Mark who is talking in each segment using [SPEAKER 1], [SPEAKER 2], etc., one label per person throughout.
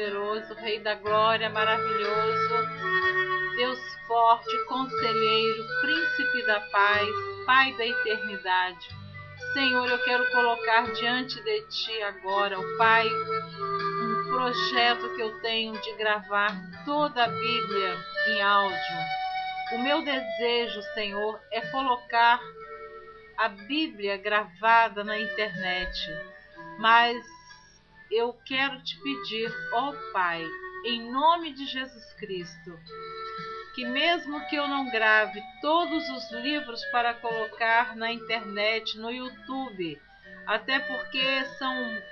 [SPEAKER 1] Todo-Poderoso, Rei da Glória, maravilhoso, Deus forte, Conselheiro, Príncipe da Paz, Pai da eternidade. Senhor, eu quero colocar diante de Ti agora, ó Pai, um projeto que eu tenho de gravar toda a Bíblia em áudio. O meu desejo, Senhor, é colocar a Bíblia gravada na internet, mas eu quero te pedir, ó Pai, em nome de Jesus Cristo, que mesmo que eu não grave todos os livros para colocar na internet, no YouTube, até porque são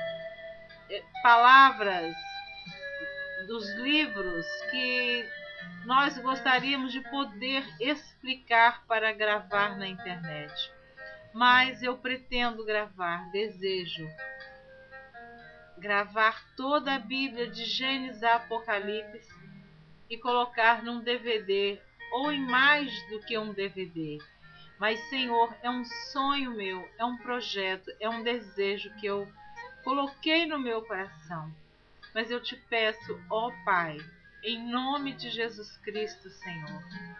[SPEAKER 1] palavras dos livros que nós gostaríamos de poder explicar para gravar na internet. Mas eu pretendo desejo gravar toda a Bíblia de Gênesis a Apocalipse e colocar num DVD ou em mais do que um DVD. Mas, Senhor, é um sonho meu, é um projeto, é um desejo que eu coloquei no meu coração. Mas eu te peço, ó Pai, em nome de Jesus Cristo, Senhor,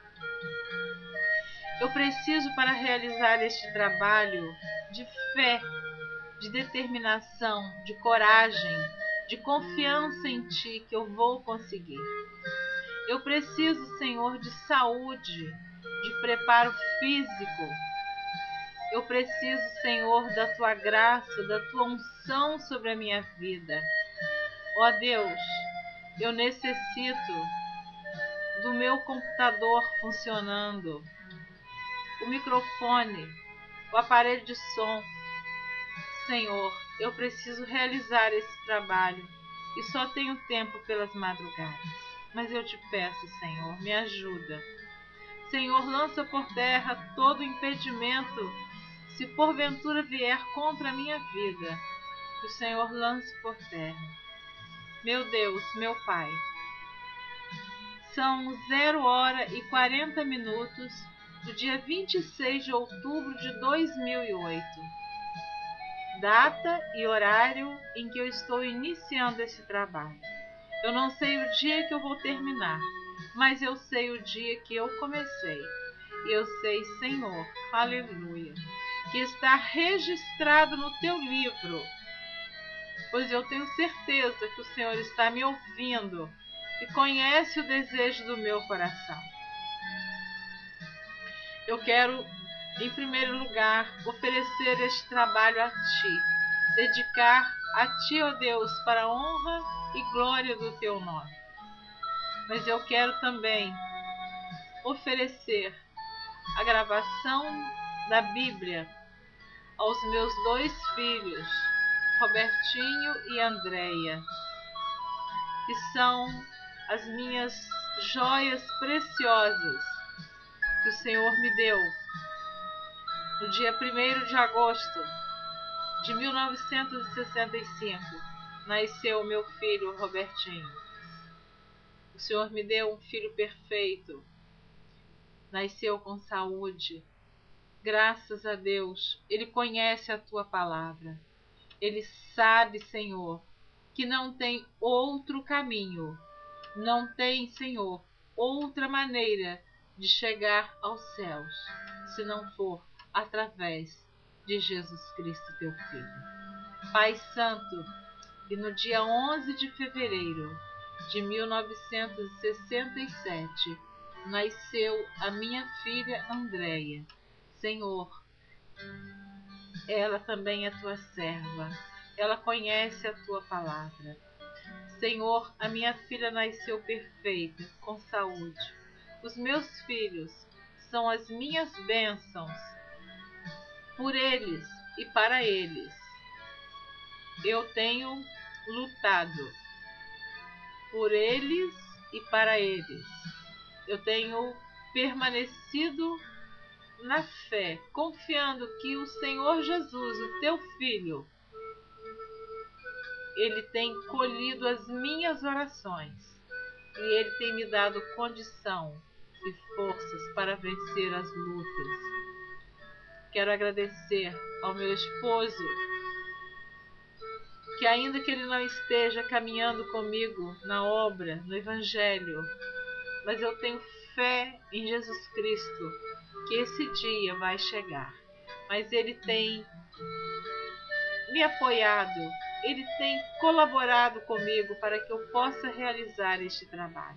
[SPEAKER 1] eu preciso para realizar este trabalho de fé, de determinação, de coragem, de confiança em Ti que eu vou conseguir. Eu preciso, Senhor, de saúde, de preparo físico. Eu preciso, Senhor, da Tua graça, da Tua unção sobre a minha vida. Ó Deus, eu necessito do meu computador funcionando, o microfone, o aparelho de som. Senhor, eu preciso realizar esse trabalho e só tenho tempo pelas madrugadas. Mas eu te peço, Senhor, me ajuda. Senhor, lança por terra todo impedimento, se porventura vier contra a minha vida, que o Senhor lance por terra. Meu Deus, meu Pai, são 0h40 do dia 26 de outubro de 2008. Data e horário em que eu estou iniciando esse trabalho. Eu não sei o dia que eu vou terminar, mas eu sei o dia que eu comecei. E eu sei, Senhor, aleluia, que está registrado no Teu livro, pois eu tenho certeza que o Senhor está me ouvindo e conhece o desejo do meu coração. Eu quero, em primeiro lugar, oferecer este trabalho a Ti, dedicar a Ti, ó Deus, para a honra e glória do Teu nome. Mas eu quero também oferecer a gravação da Bíblia aos meus 2 filhos, Robertinho e Andréia, que são as minhas joias preciosas que o Senhor me deu no dia 1º de agosto de 1965. Nasceu meu filho Robertinho. O Senhor me deu um filho perfeito. Nasceu com saúde. Graças a Deus, Ele conhece a Tua palavra. Ele sabe, Senhor, que não tem outro caminho. Não tem, Senhor, outra maneira de chegar aos céus, se não for através de Jesus Cristo, Teu Filho. Pai Santo, e no dia 11 de fevereiro de 1967, nasceu a minha filha Andréia. Senhor, ela também é Tua serva. Ela conhece a Tua palavra. Senhor, a minha filha nasceu perfeita, com saúde. Os meus filhos são as minhas bênçãos. Por eles e para eles, eu tenho lutado. Por eles e para eles, eu tenho permanecido na fé, confiando que o Senhor Jesus, o Teu Filho, Ele tem colhido as minhas orações e Ele tem me dado condição e forças para vencer as lutas. Quero agradecer ao meu esposo, que ainda que ele não esteja caminhando comigo na obra, no Evangelho, mas eu tenho fé em Jesus Cristo, que esse dia vai chegar. Mas ele tem me apoiado, ele tem colaborado comigo para que eu possa realizar este trabalho.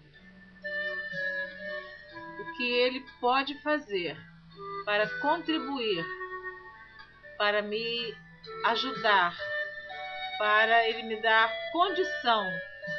[SPEAKER 1] O que ele pode fazer para contribuir, para me ajudar, para ele me dar condição,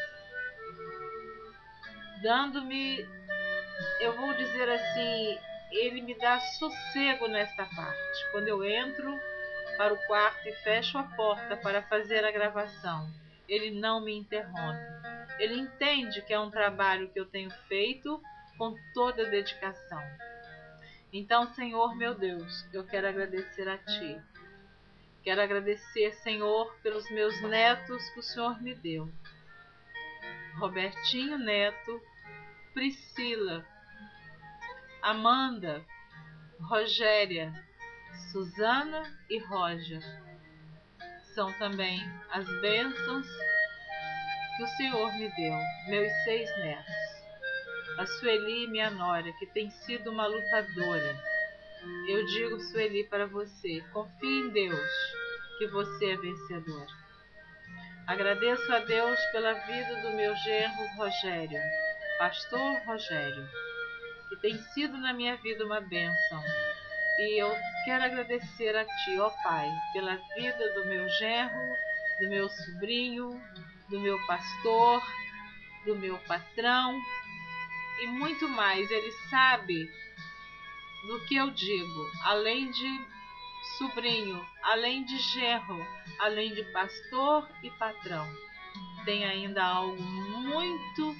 [SPEAKER 1] dando-me, eu vou dizer assim, ele me dá sossego nesta parte. Quando eu entro para o quarto e fecho a porta para fazer a gravação, ele não me interrompe. Ele entende que é um trabalho que eu tenho feito com toda a dedicação. Então, Senhor meu Deus, eu quero agradecer a Ti. Quero agradecer, Senhor, pelos meus netos que o Senhor me deu. Robertinho Neto, Priscila, Amanda, Rogéria, Suzana e Roger. São também as bênçãos que o Senhor me deu, meus 6 netos. A Sueli, minha nora, que tem sido uma lutadora. Eu digo, Sueli, para você, confie em Deus, que você é vencedora. Agradeço a Deus pela vida do meu genro Rogério, pastor Rogério, que tem sido na minha vida uma bênção. E eu quero agradecer a Ti, ó Pai, pela vida do meu genro, do meu sobrinho, do meu pastor, do meu patrão e muito mais. Ele sabe do que eu digo, além de sobrinho, além de genro, além de pastor e patrão. Tem ainda algo muito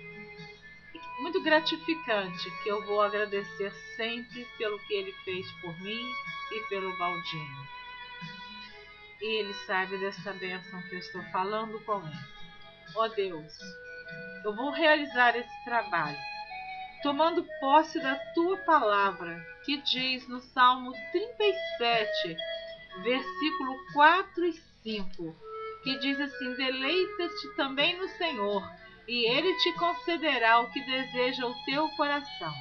[SPEAKER 1] gratificante que eu vou agradecer sempre pelo que ele fez por mim e pelo Baldinho. E ele sabe dessa bênção que eu estou falando com ele. Ó Deus, eu vou realizar esse trabalho tomando posse da Tua palavra, que diz no Salmo 37, versículo 4 e 5, que diz assim: deleita-te também no Senhor, e Ele te concederá o que deseja o teu coração.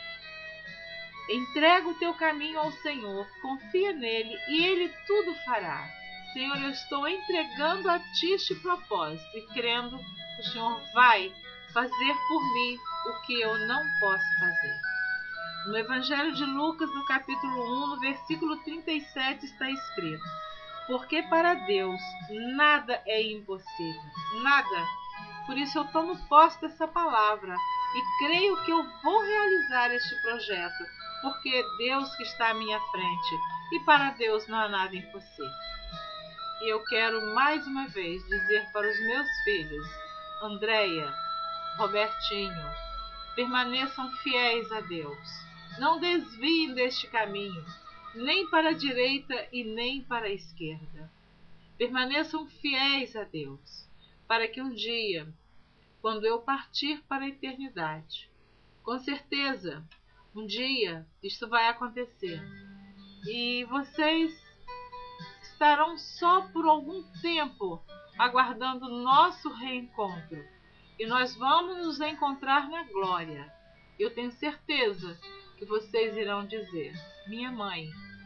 [SPEAKER 1] Entrega o teu caminho ao Senhor, confia nele e Ele tudo fará. Senhor, eu estou entregando a Ti este propósito e crendo que o Senhor vai fazer por mim o que eu não posso fazer. No Evangelho de Lucas, no capítulo 1, no versículo 37, está escrito: porque para Deus nada é impossível, nada. Por isso eu tomo posse dessa palavra e creio que eu vou realizar este projeto, porque é Deus que está à minha frente e para Deus não há nada impossível. E eu quero mais uma vez dizer para os meus filhos, Andréia, Robertinho, permaneçam fiéis a Deus. Não desviem deste caminho, nem para a direita e nem para a esquerda. Permaneçam fiéis a Deus, para que um dia, quando eu partir para a eternidade, com certeza, um dia isto vai acontecer. E vocês estarão só por algum tempo aguardando o nosso reencontro. E nós vamos nos encontrar na glória. Eu tenho certeza que vocês irão dizer: minha mãe,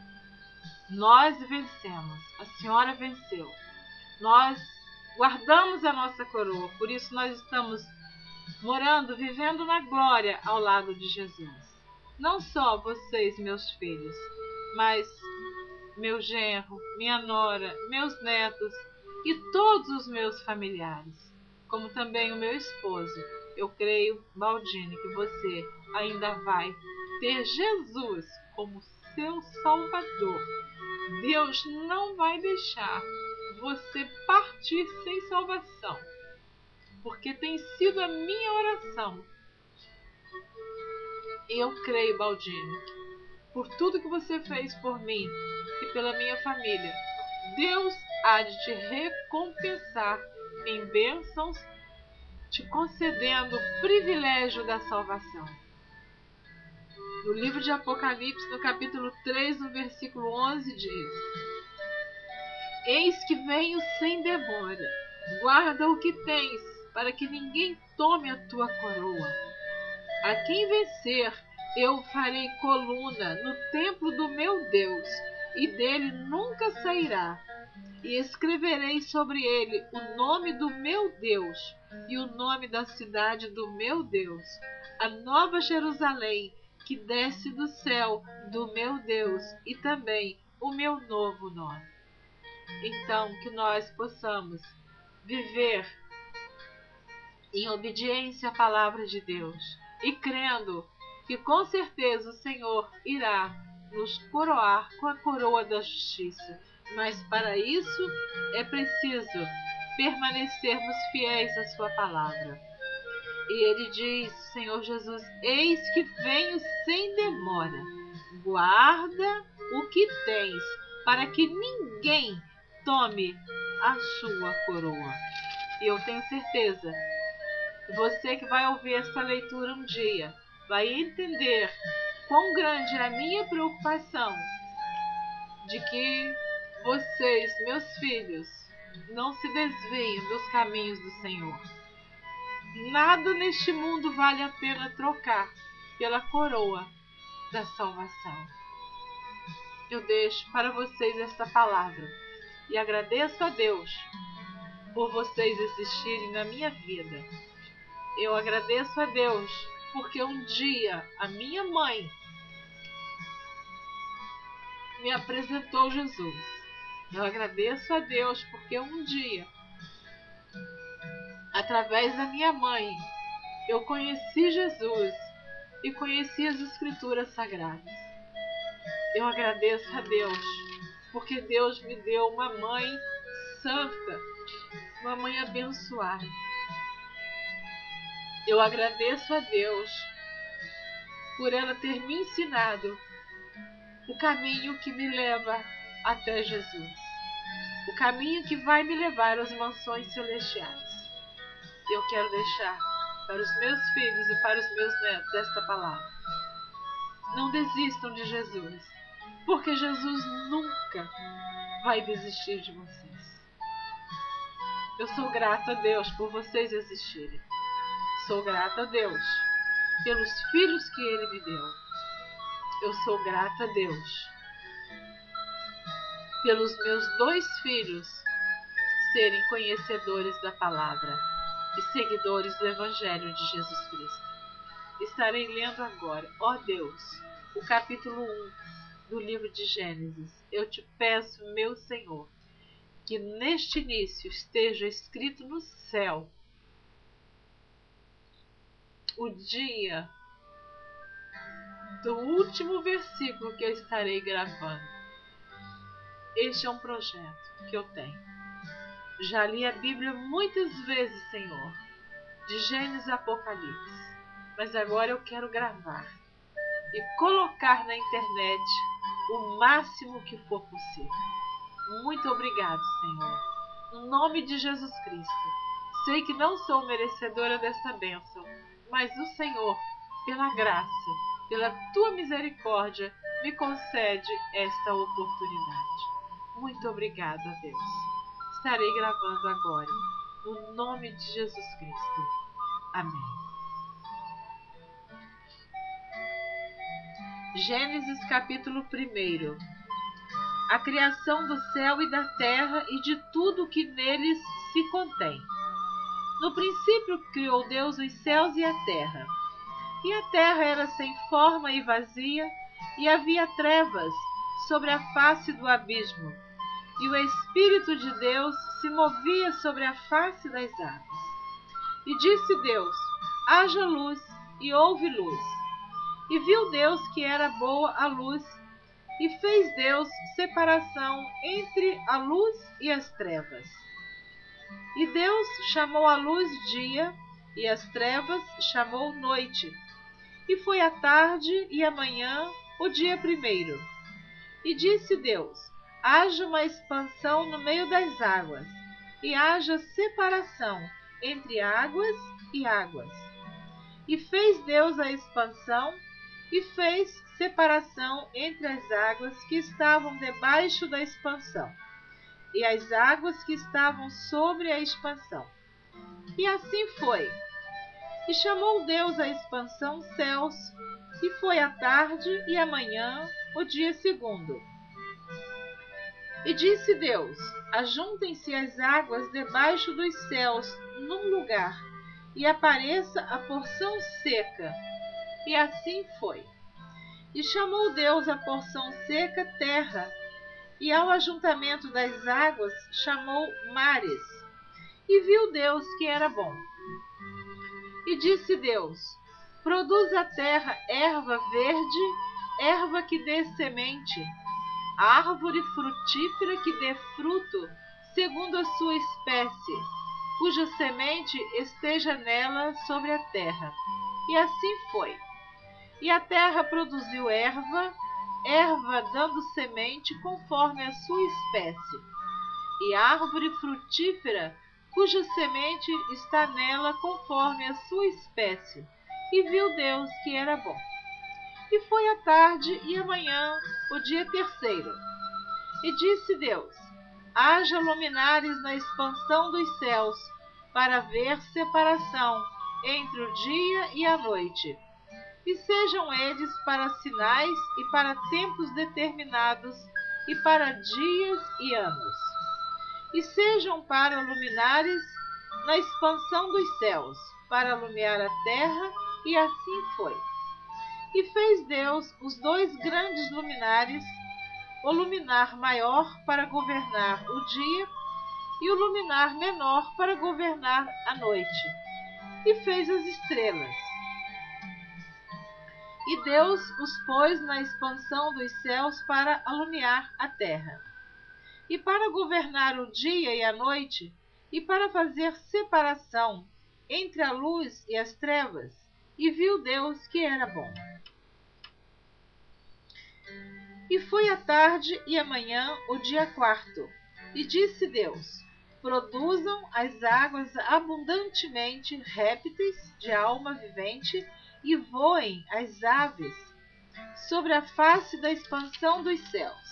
[SPEAKER 1] nós vencemos, a senhora venceu. Nós guardamos a nossa coroa, por isso nós estamos morando, vivendo na glória ao lado de Jesus. Não só vocês, meus filhos, mas meu genro, minha nora, meus netos e todos os meus familiares, como também o meu esposo. Eu creio, Baldini, que você ainda vai ter Jesus como seu Salvador. Deus não vai deixar você partir sem salvação, porque tem sido a minha oração. Eu creio, Baldini, por tudo que você fez por mim e pela minha família, Deus há de te recompensar em bênçãos, te concedendo o privilégio da salvação. No livro de Apocalipse, no capítulo 3, no versículo 11, diz: Eis que venho sem demora. Guarda o que tens, para que ninguém tome a tua coroa. A quem vencer, eu farei coluna no templo do meu Deus, e dele nunca sairá. E escreverei sobre ele o nome do meu Deus, e o nome da cidade do meu Deus, a nova Jerusalém, que desce do céu do meu Deus, e também o meu novo nome. Então, que nós possamos viver em obediência à palavra de Deus e crendo que com certeza o Senhor irá nos coroar com a coroa da justiça. Mas para isso é preciso permanecermos fiéis à sua palavra. E ele diz, Senhor Jesus, eis que venho sem demora. Guarda o que tens, para que ninguém tome a sua coroa. E eu tenho certeza que você que vai ouvir essa leitura um dia vai entender quão grande é a minha preocupação de que vocês, meus filhos, não se desviem dos caminhos do Senhor. Nada neste mundo vale a pena trocar pela coroa da salvação. Eu deixo para vocês esta palavra e agradeço a Deus por vocês existirem na minha vida. Eu agradeço a Deus porque um dia a minha mãe me apresentou Jesus. Eu agradeço a Deus porque um dia, através da minha mãe, eu conheci Jesus e conheci as Escrituras Sagradas. Eu agradeço a Deus porque Deus me deu uma mãe santa, uma mãe abençoada. Eu agradeço a Deus por ela ter me ensinado o caminho que me leva até Jesus. O caminho que vai me levar às mansões celestiais. Eu quero deixar para os meus filhos e para os meus netos esta palavra. Não desistam de Jesus, porque Jesus nunca vai desistir de vocês. Eu sou grata a Deus por vocês existirem. Sou grata a Deus pelos filhos que Ele me deu. Eu sou grata a Deus pelos meus 2 filhos serem conhecedores da palavra e seguidores do Evangelho de Jesus Cristo. Estarei lendo agora, ó Deus, o capítulo 1 do livro de Gênesis. Eu te peço, meu Senhor, que neste início esteja escrito no céu o dia do último versículo que eu estarei gravando. Este é um projeto que eu tenho. Já li a Bíblia muitas vezes, Senhor, de Gênesis a Apocalipse, mas agora eu quero gravar e colocar na internet o máximo que for possível. Muito obrigado, Senhor. No nome de Jesus Cristo. Sei que não sou merecedora desta bênção, mas o Senhor, pela graça, pela tua misericórdia, me concede esta oportunidade. Muito obrigada, Deus. Estarei gravando agora, no nome de Jesus Cristo. Amém. Gênesis capítulo 1. A criação do céu e da terra e de tudo que neles se contém. No princípio criou Deus os céus e a terra. E a terra era sem forma e vazia, e havia trevas sobre a face do abismo. E o Espírito de Deus se movia sobre a face das águas. E disse Deus: haja luz, e houve luz. E viu Deus que era boa a luz, e fez Deus separação entre a luz e as trevas. E Deus chamou a luz dia, e as trevas chamou noite. E foi a tarde e a manhã o dia primeiro. E disse Deus: haja uma expansão no meio das águas, e haja separação entre águas e águas. E fez Deus a expansão, e fez separação entre as águas que estavam debaixo da expansão, e as águas que estavam sobre a expansão. E assim foi. E chamou Deus a expansão céus, e foi a tarde e a manhã, o dia segundo. E disse Deus: ajuntem-se as águas debaixo dos céus num lugar, e apareça a porção seca. E assim foi. E chamou Deus a porção seca terra, e ao ajuntamento das águas chamou mares. E viu Deus que era bom. E disse Deus: produz a terra erva verde, erva que dê semente, árvore frutífera que dê fruto, segundo a sua espécie, cuja semente esteja nela sobre a terra. E assim foi. E a terra produziu erva, erva dando semente conforme a sua espécie, e árvore frutífera, cuja semente está nela conforme a sua espécie. E viu Deus que era bom. E foi a tarde e a manhã, o dia terceiro. E disse Deus: haja luminares na expansão dos céus, para haver separação entre o dia e a noite. E sejam eles para sinais e para tempos determinados, e para dias e anos. E sejam para luminares na expansão dos céus, para alumiar a terra, e assim foi. E fez Deus os dois grandes luminares, o luminar maior para governar o dia, e o luminar menor para governar a noite. E fez as estrelas. E Deus os pôs na expansão dos céus para alumiar a terra, e para governar o dia e a noite, e para fazer separação entre a luz e as trevas. E viu Deus que era bom. E foi a tarde e a manhã, o dia quarto. E disse Deus: produzam as águas abundantemente répteis de alma vivente, e voem as aves sobre a face da expansão dos céus.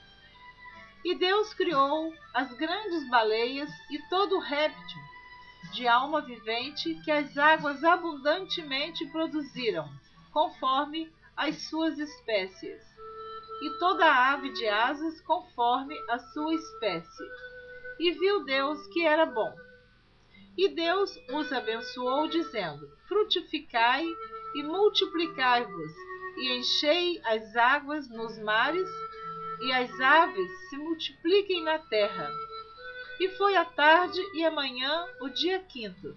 [SPEAKER 1] E Deus criou as grandes baleias e todo réptil de alma vivente que as águas abundantemente produziram, conforme as suas espécies, e toda ave de asas conforme a sua espécie. E viu Deus que era bom. E Deus os abençoou, dizendo: frutificai e multiplicai-vos, e enchei as águas nos mares, e as aves se multipliquem na terra. E foi a tarde e a manhã, o dia quinto.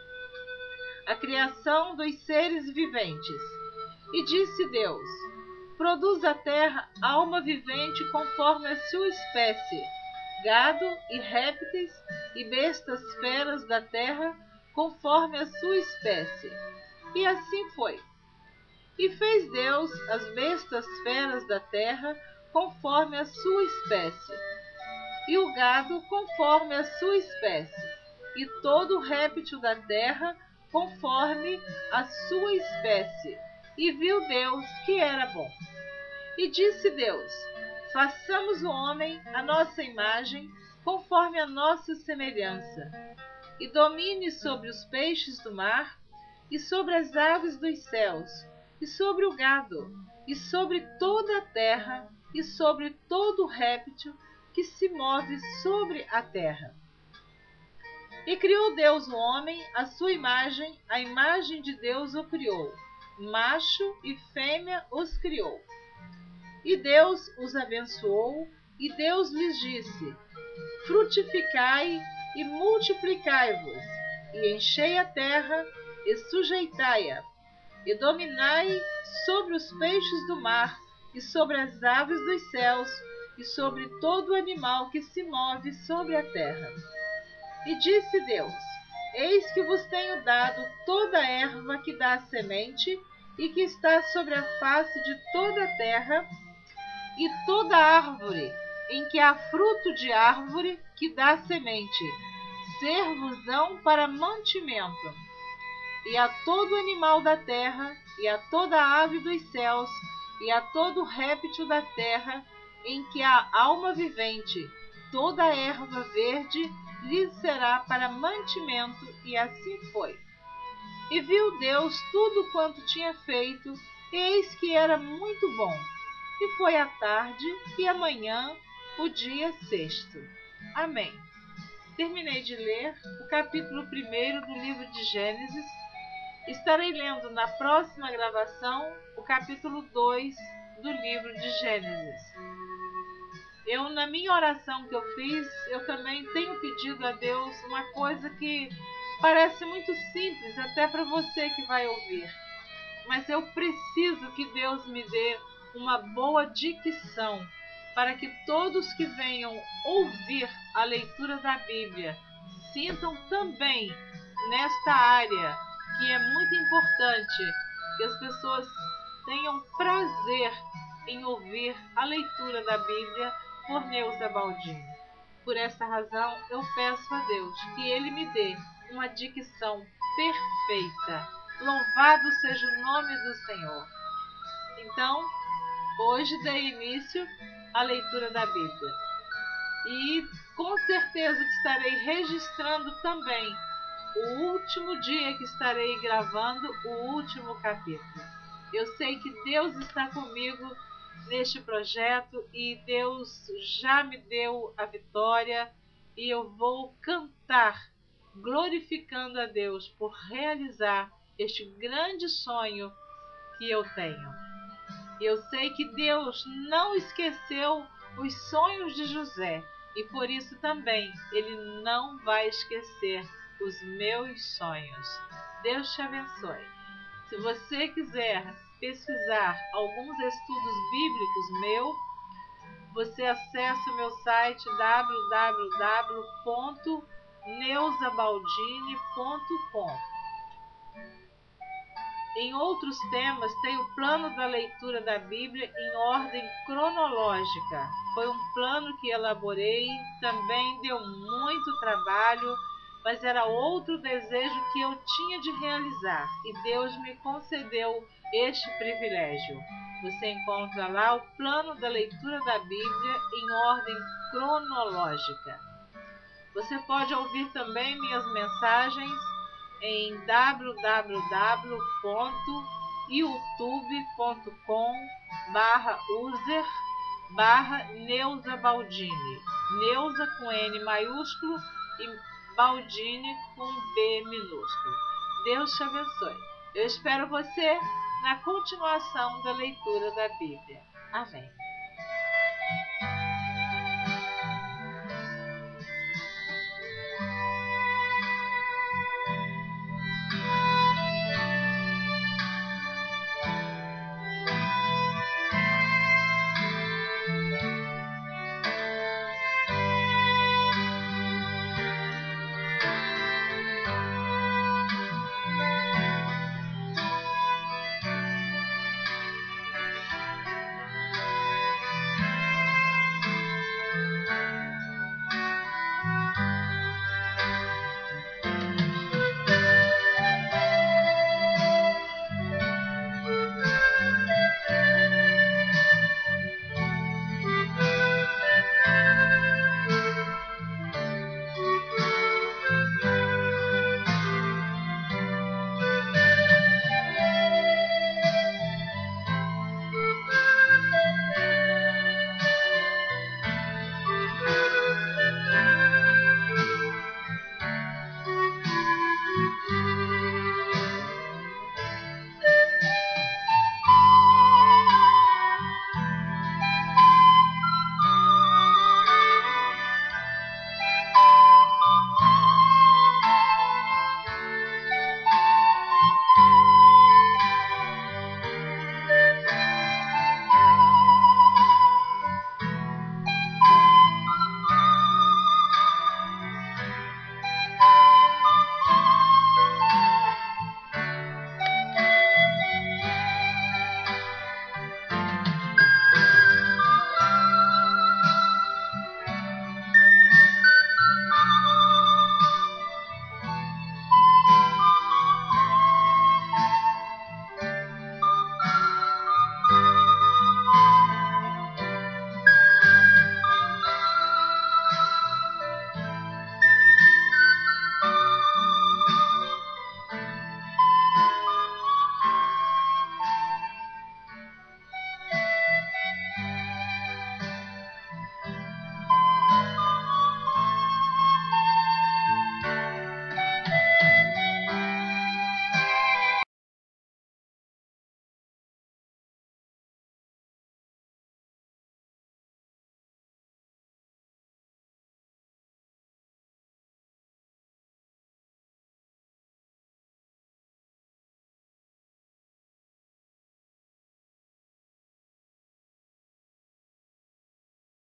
[SPEAKER 1] A criação dos seres viventes. E disse Deus: produz a terra alma vivente conforme a sua espécie, gado e répteis e bestas feras da terra conforme a sua espécie. E assim foi. E fez Deus as bestas feras da terra conforme a sua espécie, e o gado conforme a sua espécie, e todo réptil da terra conforme a sua espécie. E viu Deus que era bom. E disse Deus: façamos o homem à nossa imagem, conforme a nossa semelhança, e domine sobre os peixes do mar, e sobre as aves dos céus, e sobre o gado, e sobre toda a terra, e sobre todo réptil que se move sobre a terra. E criou Deus o homem à sua imagem, a imagem de Deus o criou, macho e fêmea os criou. E Deus os abençoou, e Deus lhes disse: frutificai e multiplicai-vos, e enchei a terra, e sujeitai-a, e dominai sobre os peixes do mar, e sobre as aves dos céus, e sobre todo animal que se move sobre a terra. E disse Deus: eis que vos tenho dado toda a erva que dá semente, e que está sobre a face de toda a terra, e toda árvore em que há fruto de árvore que dá semente, ser-vos-ão para mantimento, e a todo animal da terra, e a toda ave dos céus, e a todo réptil da terra, em que há alma vivente, toda a erva verde lhe será para mantimento, e assim foi. E viu Deus tudo quanto tinha feito, e eis que era muito bom. E foi a tarde e a manhã, o dia sexto. Amém. Terminei de ler o capítulo 1 do livro de Gênesis. Estarei lendo na próxima gravação o capítulo 2 do livro de Gênesis. Na minha oração que eu fiz, eu também tenho pedido a Deus uma coisa que parece muito simples, até para você que vai ouvir. Mas eu preciso que Deus me dê uma boa dicção, para que todos que venham ouvir a leitura da Bíblia sintam também nesta área, que é muito importante, que as pessoas tenham prazer em ouvir a leitura da Bíblia por Neuza Baldini. Por esta razão, eu peço a Deus que Ele me dê uma dicção perfeita. Louvado seja o nome do Senhor. Então, hoje dei início à leitura da Bíblia. E com certeza que estarei registrando também o último dia que estarei gravando o último capítulo. Eu sei que Deus está comigo neste projeto e Deus já me deu a vitória, e eu vou cantar glorificando a Deus por realizar este grande sonho que eu tenho. Eu sei que Deus não esqueceu os sonhos de José, e por isso também Ele não vai esquecer os meus sonhos. Deus te abençoe. Se você quiser pesquisar alguns estudos bíblicos meus, você acessa o meu site www.neuzabaldini.com. Em outros temas, tem o plano da leitura da Bíblia em ordem cronológica. Foi um plano que elaborei, também deu muito trabalho, mas era outro desejo que eu tinha de realizar, e Deus me concedeu este privilégio. Você encontra lá o plano da leitura da Bíblia em ordem cronológica. Você pode ouvir também minhas mensagens em www.youtube.com/user/Neuza Baldini. Neuza com N maiúsculo e Baldini com B minúsculo. Deus te abençoe. Eu espero você na continuação da leitura da Bíblia. Amém.